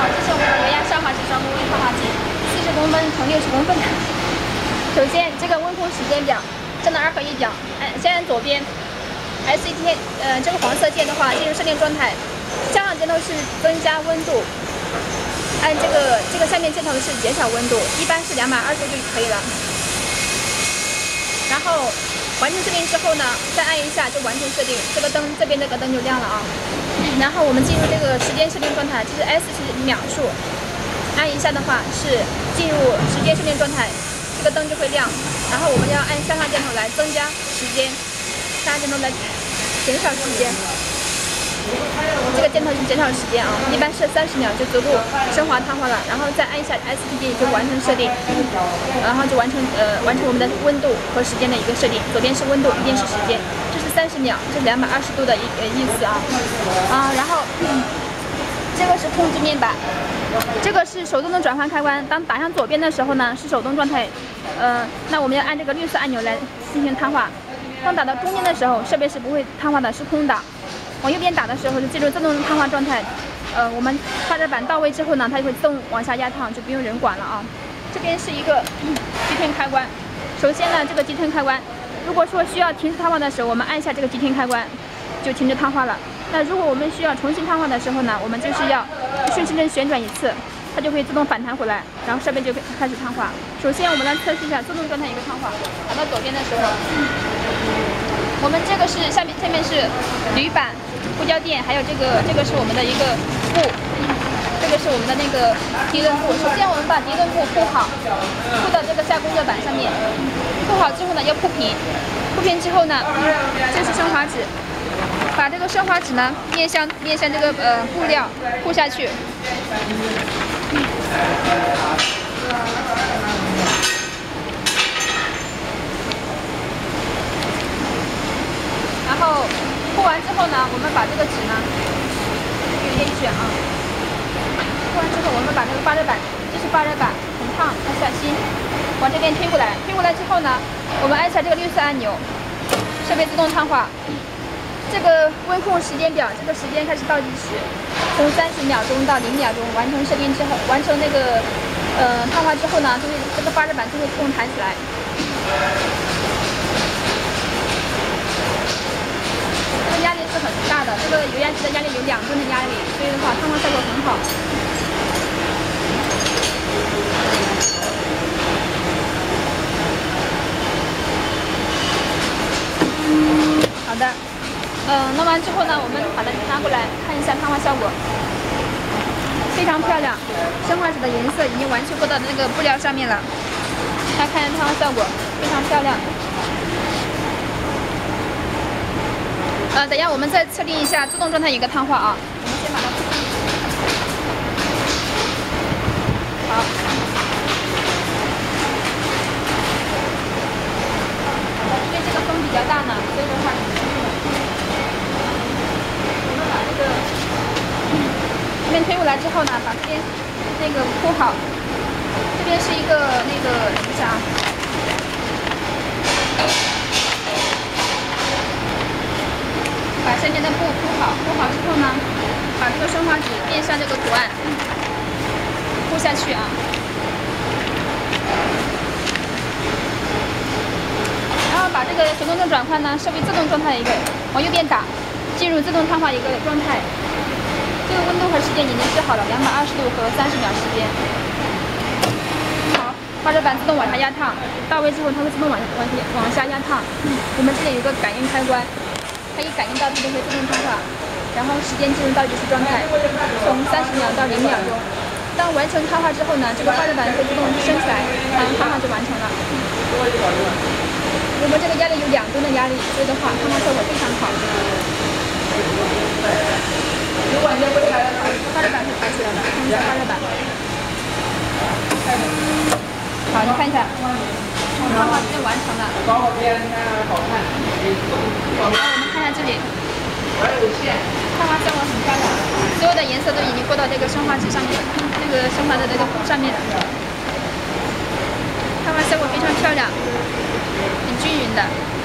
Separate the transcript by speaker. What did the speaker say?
Speaker 1: 这是我们的油压上滑式双工温烫发机，40公分乘60公分。首先，这个温控时间表，这的2合1表，先按左边 SCT， 这个黄色键的话进入设定状态，下上箭头是增加温度，按这个下面箭头是减少温度，一般是220度就可以了。然后完成设定之后呢，再按一下就完成设定，这个灯这边这个灯就亮了啊。然后我们进入这个时间设定状态，这是 S 是秒数，按一下的话是进入时间设定状态，这个灯就会亮。然后我们要按向上箭头来增加时间，向上箭头来减少时间。这个箭头是减少时间啊，一般是30秒就足够升华烫化了。然后再按一下 STD 就完成设定，然后就完成我们的温度和时间的一个设定。左边是温度，右边是时间，这是30秒，这是220度的意思啊。然后这个是控制面板，这个是手动的转换开关。当打向左边的时候呢，是手动状态，那我们要按这个绿色按钮来进行烫化。当打到中间的时候，设备是不会烫化的，是空档。往右边打的时候就进入自动烫化状态，我们发热板到位之后呢，它就会自动往下压烫，就不用人管了啊。这边是一个急停开关，首先呢，这个急停开关，如果说需要停止烫化的时候，我们按下这个急停开关，就停止烫化了。那如果我们需要重新烫化的时候呢，我们就是要顺时针旋转1次，它就会自动反弹回来，然后设备就开始烫化。首先我们来测试一下自动状态一个烫化，打到左边的时候，我们这个是下面是铝板。护胶垫，还有这个是我们的一个布，这个是我们的那个涤纶布。首先我们把涤纶布铺好，铺到这个下工作板上面。铺好之后呢，要铺平，铺平之后呢，这是升华纸，把这个升华纸呢面向这个布料铺下去。然后铺完之后呢，我们把这个纸呢有点卷啊。铺完之后，我们把这个发热板，这是发热板，很烫，要小心，往这边推过来。推过来之后呢，我们按下这个绿色按钮，设备自动烫化。这个温控时间表，这个时间开始倒计时，从30秒钟到0秒钟，完成设定之后，完成那个烫化之后呢，就是这个发热板就会自动弹起来。压力是很大的，这个油压机的压力有2吨的压力，所以的话烫化效果很好。好的，弄完之后呢，我们把它拿过来看一下烫化效果，非常漂亮，升华纸的颜色已经完全过到那个布料上面了。大家看一下烫化效果，非常漂亮。等一下，我们再测定一下自动状态一个烫化啊。我们先把它好。因为这个风比较大呢，所以的话，我们把这个这边推过来之后呢，把这边那个铺好。这边是一个那个等一下啊。把下面的布铺好，铺好之后呢，把这个升华纸面向这个图案铺下去啊。然后把这个手动的转换呢设为自动状态一个，往右边打，进入自动烫化一个状态。这个温度和时间已经设好了，220度和30秒时间。好，发热板自动往下压烫，到位之后它会自动往下压烫。我们这里有个感应开关。可以感应到它就会自动烫化，然后时间进入倒计时状态，从30秒到0秒钟。当完成烫化之后呢，这个发热板会自动升起来，烫化就完成了。我们这个压力有2吨的压力，所以的话烫化效果非常好。发热板会抬起来的，看一下发热板。好，你看一下。烫化已经完成了。然后我们看一下这里，烫化效果很漂亮，所有的颜色都已经过到这个升华纸上面，那个升华的那个布上面了。烫化效果非常漂亮，很均匀的。